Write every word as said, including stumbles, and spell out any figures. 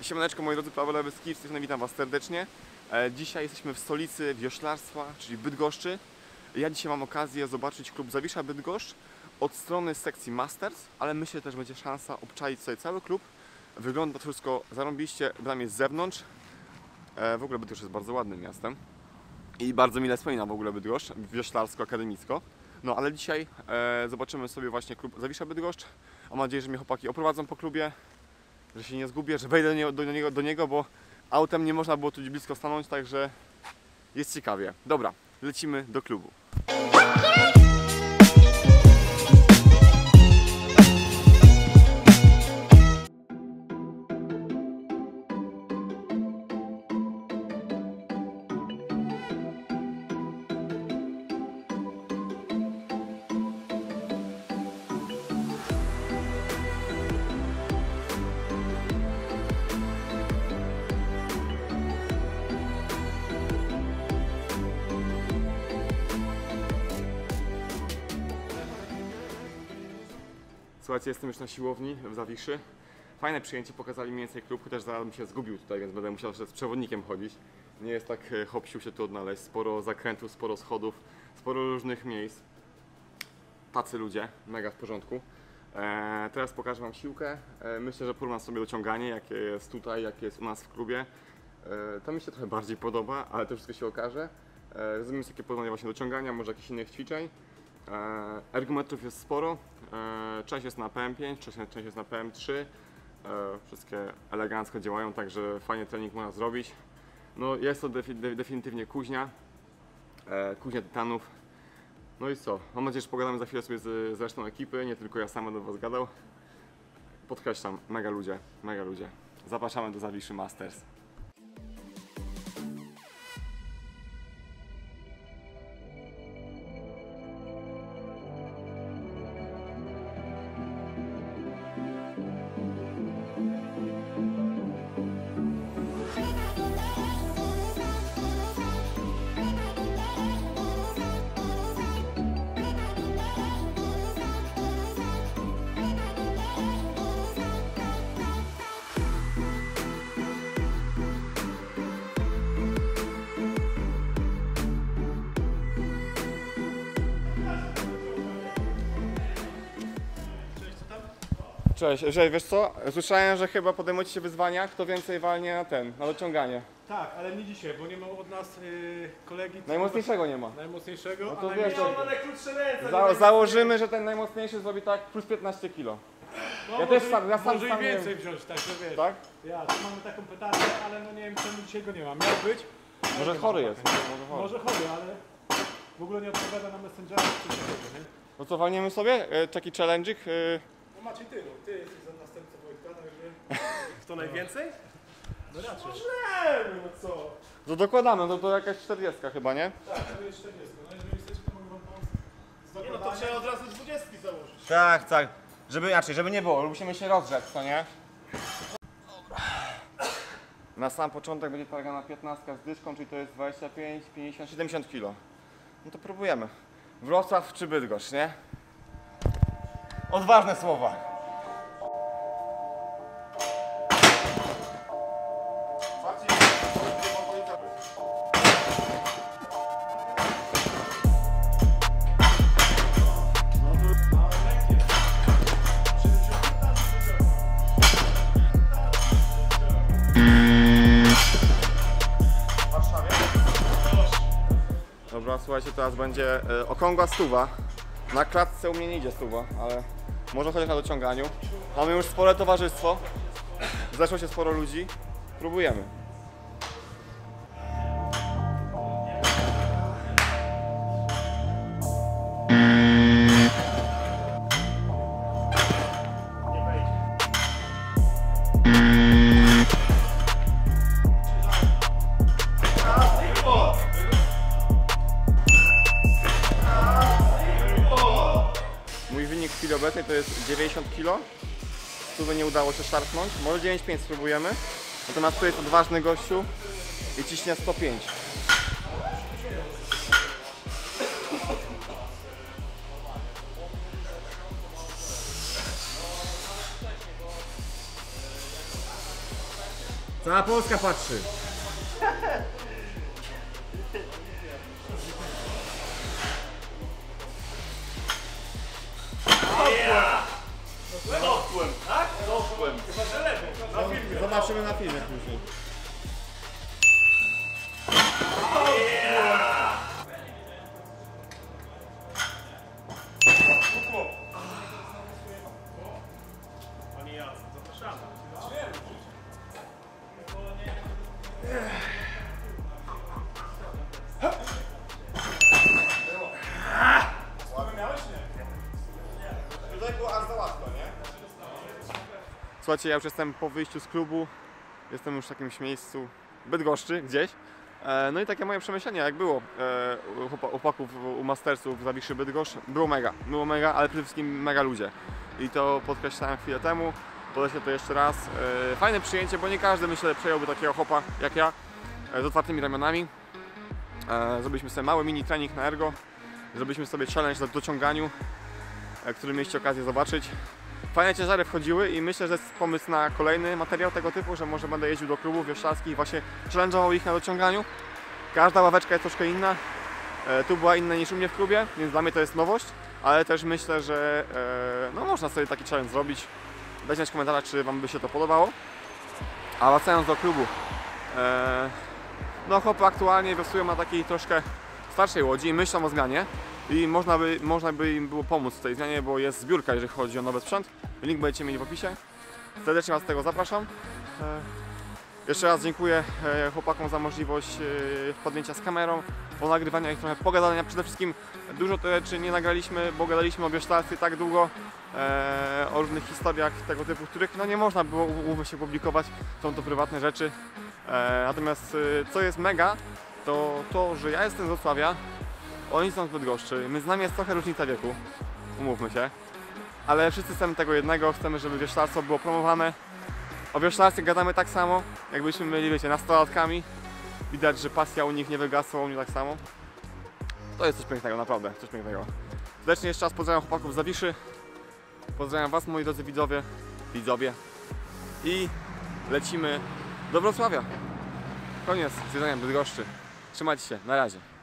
Siemaneczko moi drodzy, Paweł Lewyski, witam was serdecznie. Dzisiaj jesteśmy w stolicy wioślarstwa, czyli Bydgoszczy. Ja dzisiaj mam okazję zobaczyć klub Zawisza Bydgoszcz od strony sekcji Masters, ale myślę też, że będzie szansa obczaić sobie cały klub. Wygląda to wszystko zarąbiście, dla mnie z zewnątrz. W ogóle Bydgoszcz jest bardzo ładnym miastem i bardzo mile wspomina w ogóle Bydgoszcz, wioślarsko-akademicko. No ale dzisiaj e, zobaczymy sobie właśnie klub Zawisza Bydgoszcz. Mam nadzieję, że mnie chłopaki oprowadzą po klubie, że się nie zgubię, że wejdę do niego, do niego, do niego, bo autem nie można było tu blisko stanąć, także jest ciekawie. Dobra, lecimy do klubu. Słuchajcie, jestem już na siłowni w Zawiszy. Fajne przyjęcie, pokazali mi więcej klub, chociaż zaraz bym się zgubił tutaj, więc będę musiał z przewodnikiem chodzić. Nie jest tak hop-siu się tu odnaleźć. Sporo zakrętów, sporo schodów, sporo różnych miejsc. Tacy ludzie, mega w porządku. Eee, teraz pokażę wam siłkę. Eee, myślę, że porównam sobie dociąganie, jakie jest tutaj, jakie jest u nas w klubie. Eee, to mi się trochę bardziej podoba, ale to wszystko się okaże. Eee, zrobimy takie porównanie właśnie dociągania, może jakichś innych ćwiczeń. Ergometrów jest sporo, część jest na P M pięć, część jest na P M trzy, wszystkie elegancko działają, także fajnie trening można zrobić. No jest to definitywnie kuźnia, kuźnia tytanów. No i co, mam nadzieję, że pogadamy za chwilę sobie z, z resztą ekipy, nie tylko ja sam będę do was gadał. Podkreślam, mega ludzie, mega ludzie. Zapraszamy do Zawiszy Masters. Cześć, że wiesz co? Słyszałem, że chyba podejmujecie się wyzwania, kto więcej walnie na ten, na dociąganie. Tak, ale nie dzisiaj, bo nie ma od nas yy, kolegi. Najmocniejszego nie ma. Najmocniejszego, no to a wiesz, najmniejszego ma najkrótsze ręce. Za, założymy, że ten najmocniejszy zrobi tak plus piętnaście kilo. No, ja może, też sam, ja sam, może sam i więcej wiem. wziąć, także wiesz. Tak? Ja, tu mamy taką petardę, ale no nie wiem, czemu dzisiaj go nie ma. Miał być. Może chory jest. Może chory. może chory, ale w ogóle nie odpowiada na Messengera czy coś takiego, nie? No co, walniemy sobie? E, taki challenge'ik? E... No Maciej, ty, no, ty jesteś za następcą Wojtka, także... Kto najwięcej? No raczej. Możemy, no co? To dokładamy, no to jakaś czterdziestka chyba, nie? Tak, to jest czterdzieści. No jeżeli chcecie, to mogę wam pomóc. Nie no, to trzeba od razu dwudziestki założyć. Tak, tak. Żeby inaczej, żeby nie było, musimy się rozgrzać, co nie? Dobra. Na sam początek będzie targana piętnastka z dyszką, czyli to jest dwadzieścia pięć, pięćdziesiąt, siedemdziesiąt kilo. No to próbujemy. Wrocław czy Bydgoszcz, nie? Odważne słowa. Dobra, słuchajcie, teraz będzie e, okrągła stuwa. Na klatce u mnie nie idzie stuwa, ale może chociaż na dociąganiu. Mamy już spore towarzystwo. Zeszło się sporo ludzi. Próbujemy. W chwili obecnej to jest dziewięćdziesiąt kilo. Tu nie udało się szarpnąć. Może dziewięćdziesiąt pięć spróbujemy. Natomiast tu jest odważny gościu i ciśnie sto pięć. Cała Polska patrzy. Dotkłem, tak? Dotkłem. Chyba, że lewo. Na filmie. Zobaczymy na filmie później. Panie Jacek, zapraszamy. Tutaj było aż za łatwo, nie? Słuchajcie, ja już jestem po wyjściu z klubu. Jestem już w jakimś miejscu Bydgoszczy, gdzieś. E, No i takie moje przemyślenia, jak było e, u chłopa- chłopaków, u Mastersów w Zawiszy Bydgoszcz. Było mega, było mega, ale przede wszystkim mega ludzie. I to podkreślałem chwilę temu. Podejdę to jeszcze raz. E, Fajne przyjęcie, bo nie każdy, myślę, przejąłby takiego chłopa jak ja e, z otwartymi ramionami. E, Zrobiliśmy sobie mały mini trening na ergo. Zrobiliśmy sobie challenge na dociąganiu, e, który mieliście okazję zobaczyć. Fajne ciężary wchodziły i myślę, że jest pomysł na kolejny materiał tego typu, że może będę jeździł do klubów wioślarskich i właśnie challenge'ował ich na dociąganiu. Każda ławeczka jest troszkę inna. E, tu była inna niż u mnie w klubie, więc dla mnie to jest nowość, ale też myślę, że e, no, można sobie taki challenge zrobić. Dajcie znać w komentarzach, czy Wam by się to podobało. A wracając do klubu. E, no chłopy aktualnie wiosłują na takiej troszkę starszej łodzi i myślą o zmianie. I można by, można by im było pomóc w tej zmianie, bo jest zbiórka, jeżeli chodzi o nowy sprzęt. Link będziecie mieli w opisie. Serdecznie Was do tego zapraszam. E, Jeszcze raz dziękuję e, chłopakom za możliwość e, wpadnięcia z kamerą, ponagrywania ich trochę, pogadania. Przede wszystkim dużo te rzeczy nie nagraliśmy, bo gadaliśmy o wioślarstwie tak długo, e, o różnych historiach tego typu, których no, nie można było umówmy się publikować. Są to prywatne rzeczy. E, natomiast e, co jest mega, to to, że ja jestem z Wrocławia, oni są z Bydgoszczy, my z nami jest trochę różnica wieku, umówmy się, ale wszyscy chcemy tego jednego, chcemy, żeby wioślarstwo było promowane. O wioślarstwie gadamy tak samo, jakbyśmy byli, wiecie, nastolatkami. Widać, że pasja u nich nie wygasła, u mnie tak samo. To jest coś pięknego, naprawdę, coś pięknego. Serdecznie jeszcze raz pozdrawiam chłopaków z Zawiszy. Pozdrawiam Was, moi drodzy widzowie, widzowie. I lecimy do Wrocławia. Koniec zwiedzania Bydgoszczy. Trzymajcie się, na razie.